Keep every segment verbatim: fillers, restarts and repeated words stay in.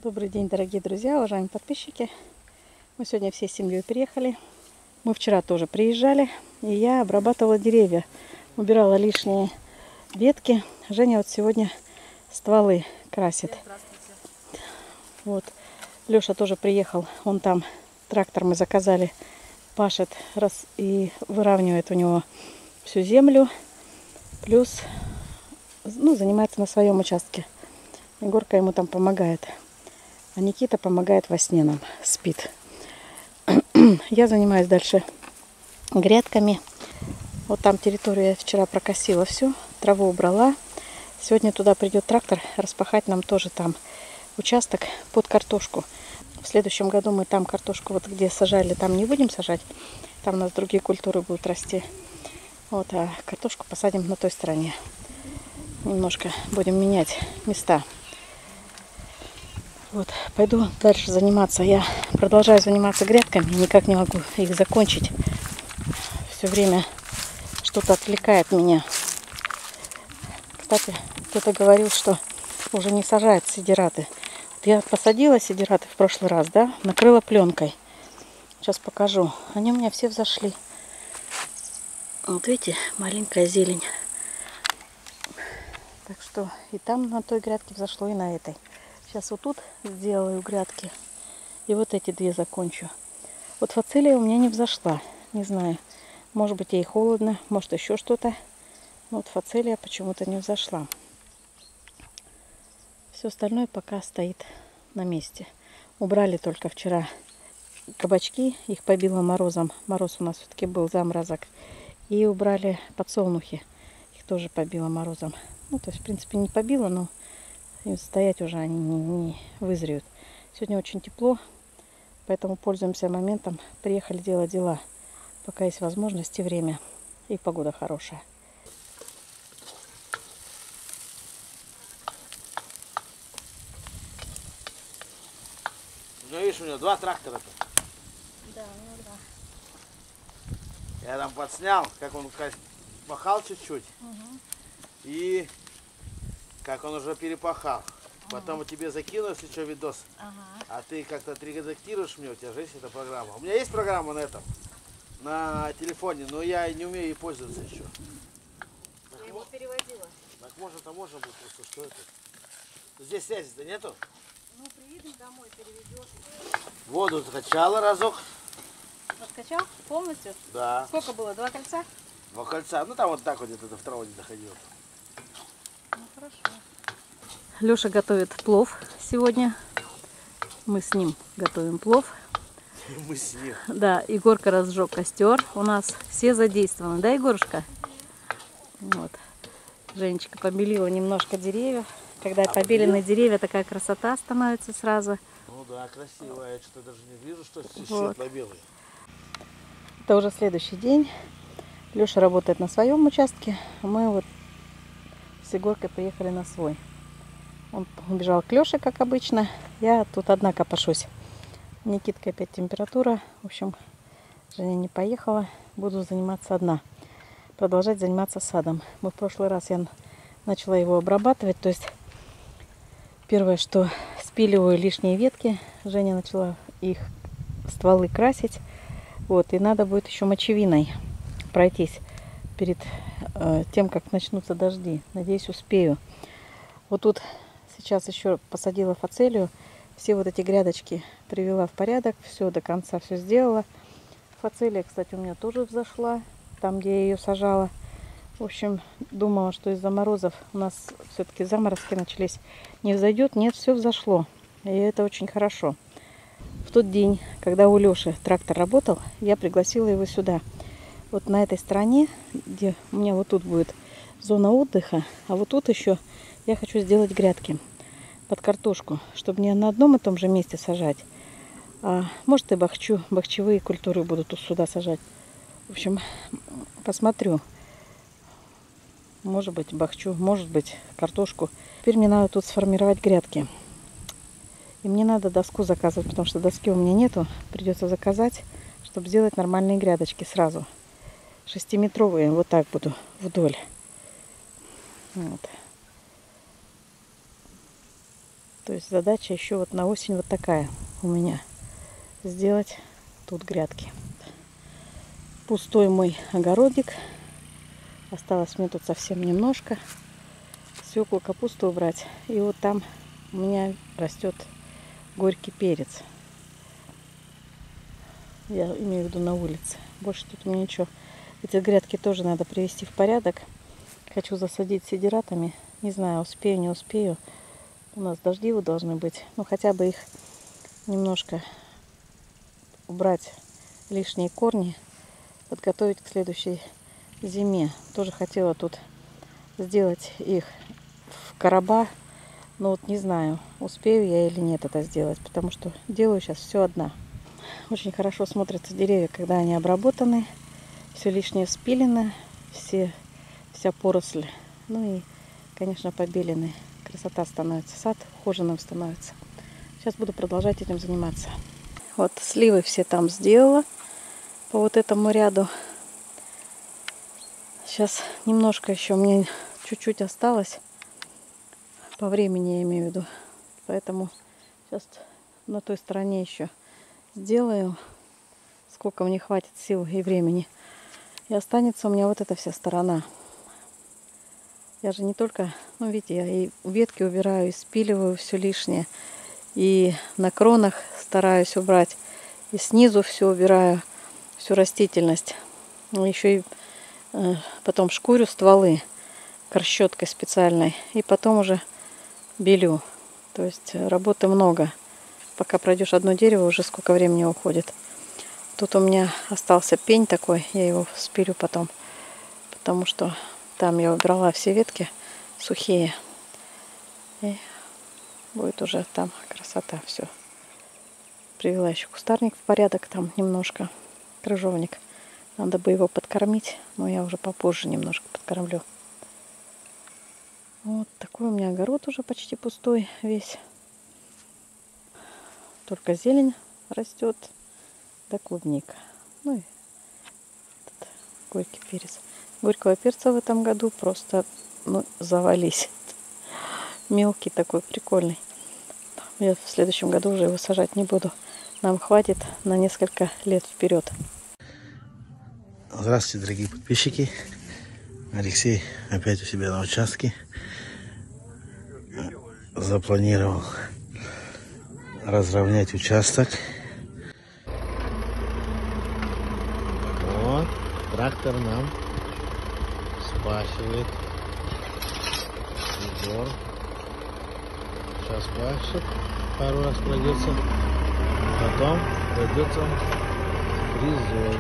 Добрый день, дорогие друзья, уважаемые подписчики. Мы сегодня всей семьей приехали. Мы вчера тоже приезжали, и я обрабатывала деревья, убирала лишние ветки. Женя вот сегодня стволы красит. Вот. Леша тоже приехал, он там трактор мы заказали, пашет раз и выравнивает у него всю землю, плюс ну, занимается на своем участке. Егорка ему там помогает. А Никита помогает во сне нам, спит. Я занимаюсь дальше грядками. Вот там территорию я вчера прокосила все, траву убрала. Сегодня туда придет трактор распахать нам тоже там участок под картошку. В следующем году мы там картошку, вот где сажали, там не будем сажать. Там у нас другие культуры будут расти. Вот, а картошку посадим на той стороне. Немножко будем менять места. Вот, пойду дальше заниматься. Я продолжаю заниматься грядками, никак не могу их закончить. Все время что-то отвлекает меня. Кстати, кто-то говорил, что уже не сажают сидираты. Вот я посадила сидираты в прошлый раз, да, накрыла пленкой. Сейчас покажу. Они у меня все взошли. Вот видите, маленькая зелень. Так что и там на той грядке взошло, и на этой. Сейчас вот тут сделаю грядки. И вот эти две закончу. Вот фацелия у меня не взошла. Не знаю. Может быть, ей холодно. Может, еще что-то. Но вот фацелия почему-то не взошла. Все остальное пока стоит на месте. Убрали только вчера кабачки. Их побило морозом. Мороз у нас все-таки был, заморозок. И убрали подсолнухи. Их тоже побило морозом. Ну, то есть, в принципе, не побило, но... И стоять уже они не, не вызреют. Сегодня очень тепло, поэтому пользуемся моментом. Приехали делать дела, пока есть возможность и время. И погода хорошая. Ну, видишь, у него два трактора-то. Да, у него два. Я там подснял, как он пахал чуть-чуть. Угу. И... как он уже перепахал. Потом ага. тебе закину, если что, видос. Ага. А ты как-то отредактируешь мне, у тебя же есть эта программа. У меня есть программа на этом, на телефоне, но я не умею ей пользоваться еще. Я так его вот переводила. Так можно, то можно будет просто, что это. Здесь связи-то нету? Ну, приедем домой, переведешь. Воду скачала разок. Откачал полностью? Да. Сколько было? Два кольца? Два кольца. Ну там вот так вот где-то до второго не доходило. Ну, хорошо. Леша готовит плов сегодня. Мы с ним готовим плов. Мы с ним. Да, Егорка разжег костер. У нас все задействованы, да, Егорушка? Вот. Женечка побелила немножко деревьев. Когда а побеленные побелил? Деревья, такая красота становится сразу. Ну да, красиво. Я что-то даже не вижу, что вот. Светло-белый. Это уже следующий день. Леша работает на своем участке. Мы вот с Егоркой приехали на свой. Он убежал к Леше, как обычно. Я тут одна копошусь. Никитка опять температура. В общем, Женя не поехала. Буду заниматься одна. Продолжать заниматься садом. Мы в прошлый раз я начала его обрабатывать. То есть первое, что спиливаю лишние ветки. Женя начала их стволы красить. Вот. И надо будет еще мочевиной пройтись перед э, тем, как начнутся дожди. Надеюсь, успею. Вот тут сейчас еще посадила фацелию. Все вот эти грядочки привела в порядок. Все до конца все сделала. Фацелия, кстати, у меня тоже взошла. Там, где я ее сажала. В общем, думала, что из-за морозов у нас все-таки заморозки начались. Не взойдет. Нет, все взошло. И это очень хорошо. В тот день, когда у Леши трактор работал, я пригласила его сюда. Вот на этой стороне, где у меня вот тут будет зона отдыха, а вот тут еще я хочу сделать грядки под картошку, чтобы не на одном и том же месте сажать. А может, и бахчу, бахчевые культуры буду тут сюда сажать. В общем, посмотрю. Может быть, бахчу, может быть, картошку. Теперь мне надо тут сформировать грядки. И мне надо доску заказывать, потому что доски у меня нету. Придется заказать, чтобы сделать нормальные грядочки сразу. Шестиметровые, вот так буду вдоль. Вот. То есть задача еще вот на осень вот такая у меня. Сделать тут грядки. Пустой мой огородик. Осталось мне тут совсем немножко. Свеклу, капусту убрать. И вот там у меня растет горький перец. Я имею в виду на улице. Больше тут мне ничего. Эти грядки тоже надо привести в порядок. Хочу засадить сидератами. Не знаю, успею, не успею. У нас дождливы должны быть. Ну, хотя бы их немножко убрать, лишние корни, подготовить к следующей зиме. Тоже хотела тут сделать их в короба. Но вот не знаю, успею я или нет это сделать. Потому что делаю сейчас все одна. Очень хорошо смотрятся деревья, когда они обработаны. Все лишнее спилено. Все, вся поросль. Ну и, конечно, побелены. Красота становится. Сад ухоженным становится. Сейчас буду продолжать этим заниматься. Вот сливы все там сделала. По вот этому ряду. Сейчас немножко еще мне чуть-чуть осталось. По времени я имею в виду. Поэтому сейчас на той стороне еще сделаю. Сколько мне хватит сил и времени. И останется у меня вот эта вся сторона. Я же не только, ну видите, я и ветки убираю, и спиливаю все лишнее. И на кронах стараюсь убрать. И снизу все убираю, всю растительность. Еще и э, потом шкурю стволы корщеткой специальной. И потом уже белю. То есть работы много. Пока пройдешь одно дерево, уже сколько времени уходит. Тут у меня остался пень такой. Я его спилю потом. Потому что там я убрала все ветки сухие. И будет уже там красота. Все. Привела еще кустарник в порядок. Там немножко. Крыжовник. Надо бы его подкормить. Но я уже попозже немножко подкормлю. Вот такой у меня огород уже почти пустой весь. Только зелень растет. Да клубника. Ну и этот горький перец. Горького перца в этом году просто, ну, завались. Мелкий такой, прикольный. Я в следующем году уже его сажать не буду. Нам хватит на несколько лет вперед. Здравствуйте, дорогие подписчики. Алексей опять у себя на участке. Запланировал разровнять участок. Вот, трактор нам спахивает Егор. Сейчас пашет, пару раз пройдется, потом пройдется фрезой.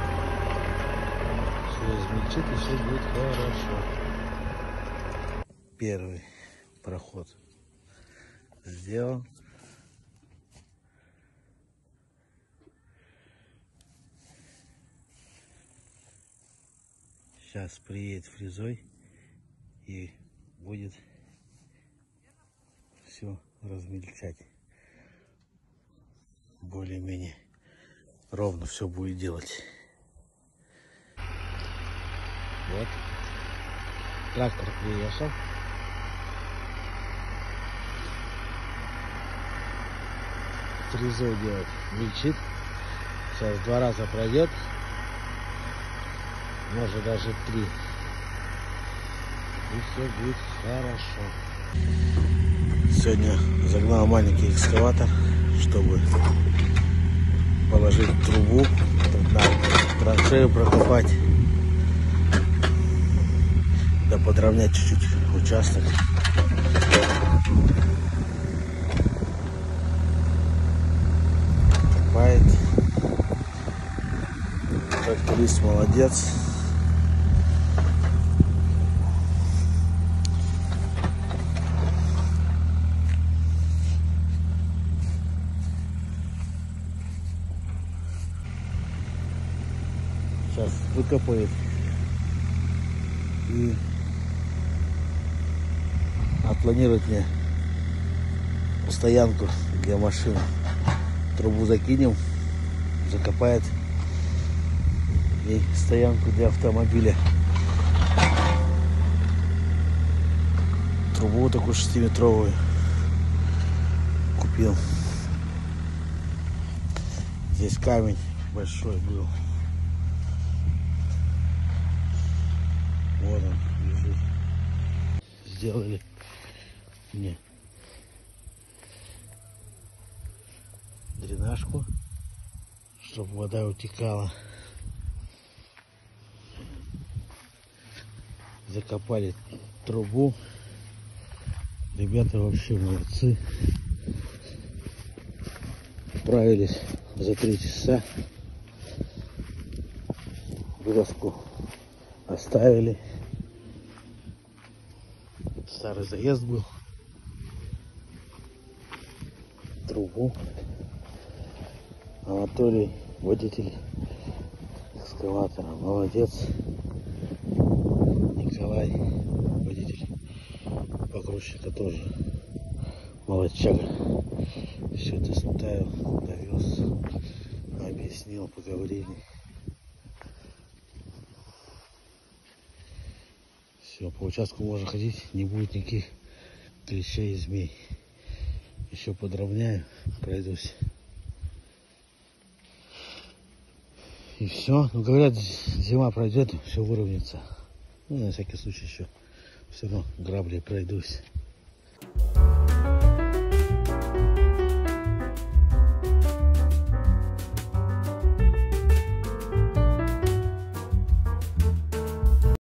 Все измельчит и все будет хорошо. Первый проход сделан. Сейчас приедет фрезой и будет все размельчать. Более-менее ровно все будет делать. Вот. Трактор приехал. Фрезой делать, мельчит. Сейчас два раза пройдет. Может даже три. И все будет хорошо. Сегодня загнал маленький экскаватор, чтобы положить трубу, на траншею прокопать, да подровнять чуть-чуть участок. Копает. Тракторист молодец. Сейчас выкопает и отпланирует мне стоянку для машин. Трубу закинем, закопает и стоянку для автомобиля. Трубу такую шестиметровую. купил. Здесь камень большой был. Вот он лежит. Сделали мне дренажку, чтобы вода утекала. Закопали трубу. Ребята вообще молодцы. Справились за три часа. Вылазку оставили. Старый заезд был. Трубу. Анатолий, водитель экскаватора, молодец. Николай, водитель погрузчика, тоже молодчага. Все это ставил, довез, объяснил, поговорили. Все, по участку можно ходить, не будет никаких клещей и змей. Еще подровняю, пройдусь. И все. Ну, говорят, зима пройдет, все выровняется. Ну, на всякий случай еще все равно граблей пройдусь.